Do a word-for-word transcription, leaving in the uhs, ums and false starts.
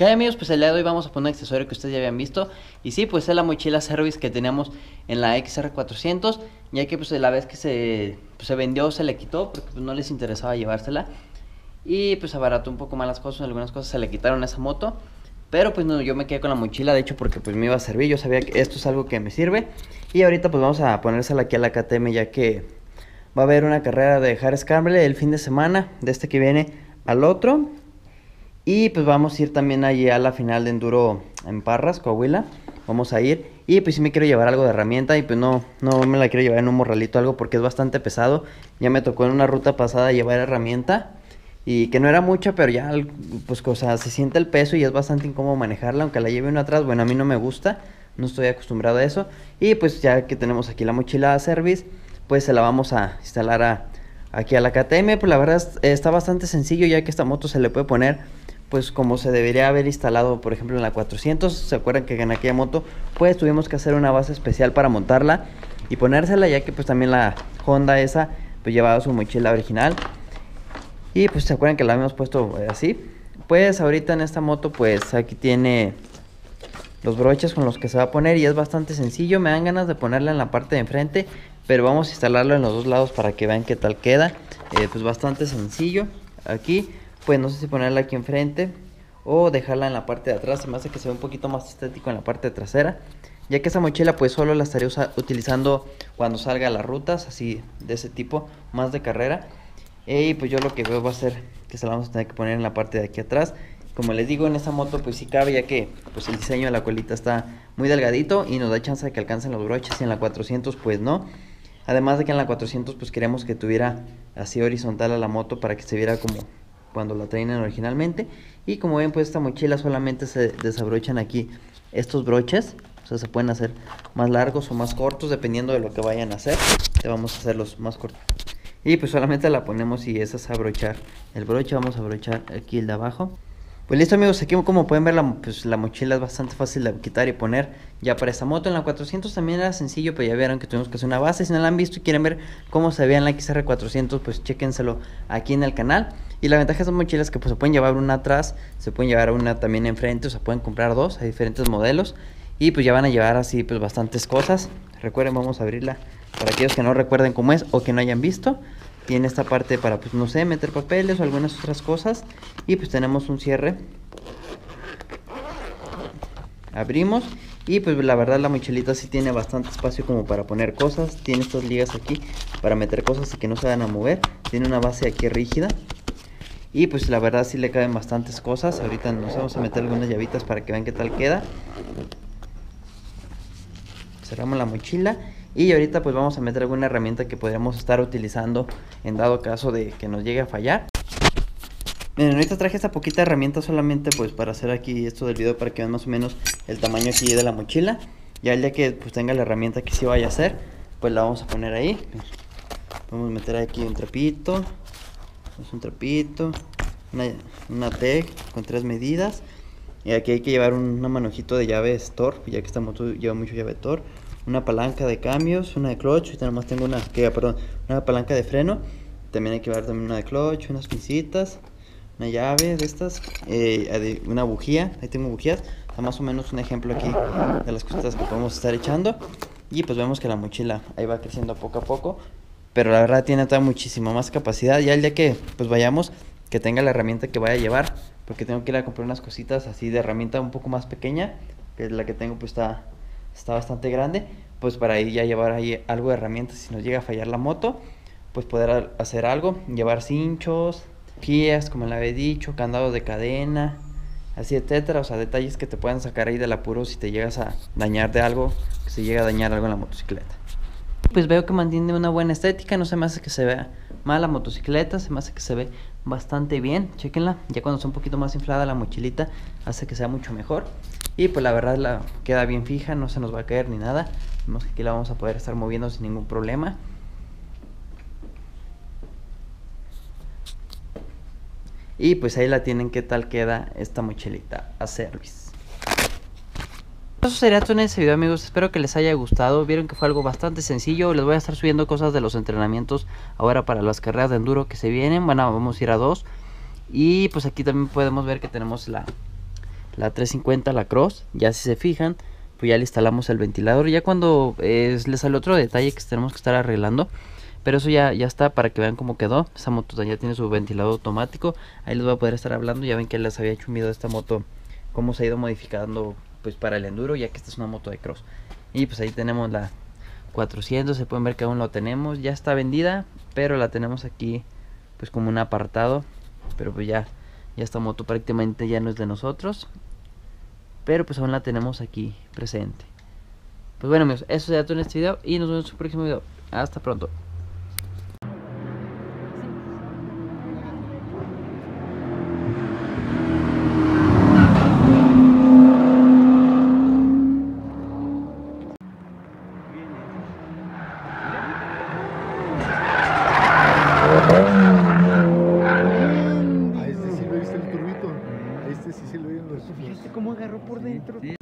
Que hay, amigos, pues el día de hoy vamos a poner un accesorio que ustedes ya habían visto. Y sí, pues es la mochila Service que teníamos en la X R cuatrocientos. Ya que pues la vez que se, pues, se vendió se le quitó porque pues no les interesaba llevársela. Y pues abarató un poco más las cosas, algunas cosas se le quitaron a esa moto. Pero pues no, yo me quedé con la mochila, de hecho, porque pues me iba a servir. Yo sabía que esto es algo que me sirve. Y ahorita pues vamos a ponérsela aquí a la K T M, ya que va a haber una carrera de Hard Scramble el fin de semana, de este que viene al otro. Y pues vamos a ir también allí a la final de Enduro en Parras, Coahuila. Vamos a ir. Y pues si me quiero llevar algo de herramienta. Y pues no, no me la quiero llevar en un morralito algo porque es bastante pesado. Ya me tocó en una ruta pasada llevar herramienta. Y que no era mucha, pero ya pues o sea, se siente el peso y es bastante incómodo manejarla. Aunque la lleve uno atrás, bueno, a mí no me gusta. No estoy acostumbrado a eso. Y pues ya que tenemos aquí la mochila Service, pues se la vamos a instalar a, aquí a la K T M. Pues la verdad está bastante sencillo, ya que esta moto se le puede poner pues como se debería haber instalado, por ejemplo, en la cuatrocientos. ¿Se acuerdan que en aquella moto pues tuvimos que hacer una base especial para montarla y ponérsela, ya que pues también la Honda esa pues llevaba su mochila original? Y pues se acuerdan que la habíamos puesto así. Pues ahorita en esta moto pues aquí tiene los broches con los que se va a poner y es bastante sencillo. Me dan ganas de ponerla en la parte de enfrente, pero vamos a instalarlo en los dos lados para que vean qué tal queda. Eh, pues bastante sencillo. Aquí pues no sé si ponerla aquí enfrente o dejarla en la parte de atrás. Se me hace que se ve un poquito más estético en la parte trasera, ya que esa mochila pues solo la estaré utilizando cuando salga a las rutas así de ese tipo, más de carrera. Y pues yo lo que veo va a ser que se la vamos a tener que poner en la parte de aquí atrás. Como les digo, en esta moto pues sí cabe, ya que pues el diseño de la colita está muy delgadito y nos da chance de que alcancen los broches, y en la cuatrocientos pues no. Además de que en la cuatrocientos pues queremos que tuviera así horizontal a la moto para que se viera como cuando la traen originalmente. Y como ven pues esta mochila solamente se desabrochan aquí estos broches. O sea, se pueden hacer más largos o más cortos dependiendo de lo que vayan a hacer. Te vamos a hacer los más cortos. Y pues solamente la ponemos y esa es abrochar el broche. Vamos a abrochar aquí el de abajo. Pues listo, amigos, aquí como pueden ver la, pues, la mochila es bastante fácil de quitar y poner ya para esta moto. En la cuatrocientos también era sencillo, pero ya vieron que tuvimos que hacer una base. Si no la han visto y quieren ver cómo se veía en la X R cuatrocientos, pues chéquenselo aquí en el canal. Y la ventaja de estas mochilas es que pues, se pueden llevar una atrás, se pueden llevar una también enfrente, o sea, pueden comprar dos, hay diferentes modelos. Y pues ya van a llevar así pues bastantes cosas. Recuerden, vamos a abrirla para aquellos que no recuerden cómo es o que no hayan visto. Tiene esta parte para, pues no sé, meter papeles o algunas otras cosas. Y pues tenemos un cierre. Abrimos. Y pues la verdad la mochilita sí tiene bastante espacio como para poner cosas. Tiene estas ligas aquí para meter cosas y que no se van a mover. Tiene una base aquí rígida. Y pues la verdad sí le caben bastantes cosas. Ahorita nos vamos a meter algunas llavitas para que vean qué tal queda. Cerramos la mochila. Y ahorita pues vamos a meter alguna herramienta que podríamos estar utilizando en dado caso de que nos llegue a fallar. Miren, ahorita traje esta poquita herramienta solamente pues para hacer aquí esto del video, para que vean más o menos el tamaño aquí de la mochila. Ya el día que pues tenga la herramienta que sí vaya a hacer, pues la vamos a poner ahí. Vamos a meter aquí un trapito, un trapito, una, una T con tres medidas. Y aquí hay que llevar un, una manojito de llaves Tor, ya que esta moto lleva mucho llave Tor. Una palanca de cambios, una de clutch, y nada más tengo una, que, perdón, una palanca de freno. También hay que llevar también una de clutch, unas pincitas, una llave de estas, eh, una bujía, ahí tengo bujías. Está más o menos un ejemplo aquí de las cositas que podemos estar echando. Y pues vemos que la mochila ahí va creciendo poco a poco, pero la verdad tiene toda muchísima más capacidad. Ya el día que pues vayamos, que tenga la herramienta que vaya a llevar, porque tengo que ir a comprar unas cositas así de herramienta un poco más pequeña, que es la que tengo pues está... está bastante grande, pues para ir ya llevar ahí algo de herramientas si nos llega a fallar la moto, pues poder hacer algo, llevar cinchos, guías, como le había dicho, candados de cadena, así etcétera, o sea, detalles que te puedan sacar ahí del apuro si te llegas a dañar de algo, que se llega a dañar algo en la motocicleta. Pues veo que mantiene una buena estética, no se me hace que se vea mal la motocicleta, se me hace que se ve bastante bien, chequenla, ya cuando está un poquito más inflada la mochilita hace que sea mucho mejor. Y pues la verdad la queda bien fija, no se nos va a caer ni nada. Vemos que aquí la vamos a poder estar moviendo sin ningún problema. Y pues ahí la tienen, qué tal queda esta mochilita a Service. Eso sería todo en ese video, amigos, espero que les haya gustado. Vieron que fue algo bastante sencillo. Les voy a estar subiendo cosas de los entrenamientos ahora para las carreras de enduro que se vienen. Bueno, vamos a ir a dos. Y pues aquí también podemos ver que tenemos la la trescientos cincuenta, la Cross. Ya si se fijan, pues ya le instalamos el ventilador. Ya cuando eh, le sale otro detalle que tenemos que estar arreglando, pero eso ya, ya está, para que vean cómo quedó. Esa moto ya tiene su ventilador automático. Ahí les voy a poder estar hablando. Ya ven que les había hecho un video de esta moto, cómo se ha ido modificando pues para el enduro, ya que esta es una moto de cross. Y pues ahí tenemos la cuatrocientos, se pueden ver que aún lo tenemos. Ya está vendida, pero la tenemos aquí pues como un apartado. Pero pues ya, ya esta moto prácticamente ya no es de nosotros, pero pues aún la tenemos aquí presente. Pues bueno amigos, eso sería todo en este video y nos vemos en su próximo video. Hasta pronto. A este sí lo viste el turbito. A este sí se lo oyen los. ¿Viste cómo agarró por dentro? Sí.